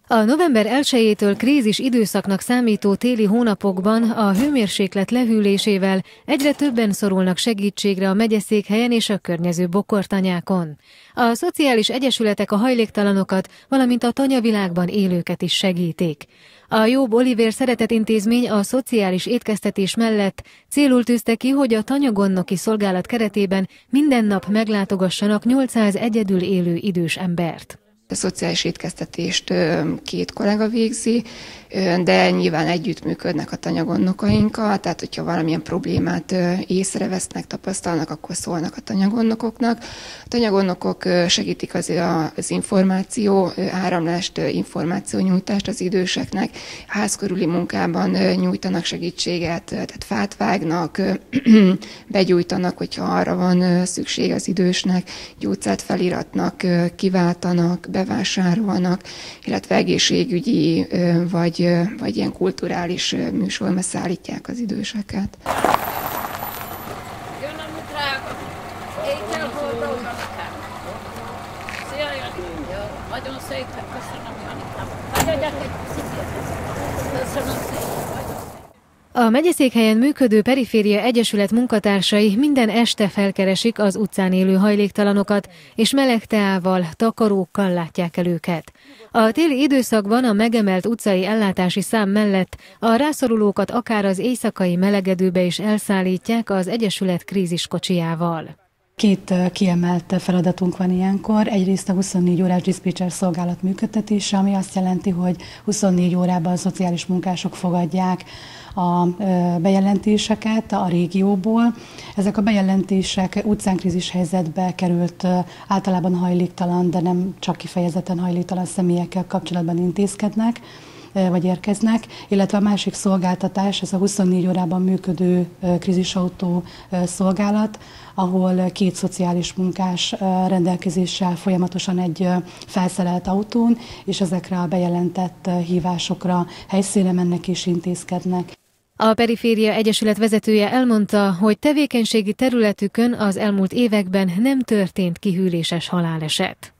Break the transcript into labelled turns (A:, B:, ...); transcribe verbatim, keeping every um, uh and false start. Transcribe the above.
A: A november elsejétől krízis időszaknak számító téli hónapokban a hőmérséklet lehűlésével egyre többen szorulnak segítségre a megyeszékhelyen és a környező bokortanyákon. A szociális egyesületek a hajléktalanokat, valamint a tanyavilágban élőket is segítik. A Jobb Olivér Szeretetintézmény a szociális étkeztetés mellett célul tűzte ki, hogy a tanyagonnoki szolgálat keretében minden nap meglátogassanak nyolcszáz egyedül élő idős embert.
B: A szociális étkeztetést két kollega végzi, de nyilván együttműködnek a tanyagonnokainkkal, tehát hogyha valamilyen problémát észrevesznek, tapasztalnak, akkor szólnak a tanyagonnokoknak. A tanyagonnokok segítik az, az információ áramlást, információnyújtást az időseknek, házkörüli munkában nyújtanak segítséget, tehát fát vágnak, begyújtanak, hogyha arra van szükség az idősnek, gyógyszert feliratnak, kiváltanak, bevásárolnak, illetve egészségügyi vagy, vagy ilyen kulturális műsorba szállítják az időseket.
A: A megyeszékhelyen működő Periféria Egyesület munkatársai minden este felkeresik az utcán élő hajléktalanokat, és meleg teával, takarókkal látják el őket. A téli időszakban a megemelt utcai ellátási szám mellett a rászorulókat akár az éjszakai melegedőbe is elszállítják az Egyesület kríziskocsijával.
C: Két kiemelt feladatunk van ilyenkor. Egyrészt a huszonnégy órás diszpécser szolgálat működtetése, ami azt jelenti, hogy huszonnégy órában a szociális munkások fogadják a bejelentéseket a régióból. Ezek a bejelentések utcánkrízis helyzetbe került általában hajléktalan, de nem csak kifejezetten hajléktalan személyekkel kapcsolatban intézkednek, vagy érkeznek, illetve a másik szolgáltatás, ez a huszonnégy órában működő krízisautó szolgálat, ahol két szociális munkás rendelkezéssel folyamatosan egy felszerelt autón, és ezekre a bejelentett hívásokra helyszínre mennek és intézkednek.
A: A Periféria Egyesület vezetője elmondta, hogy tevékenységi területükön az elmúlt években nem történt kihűléses haláleset.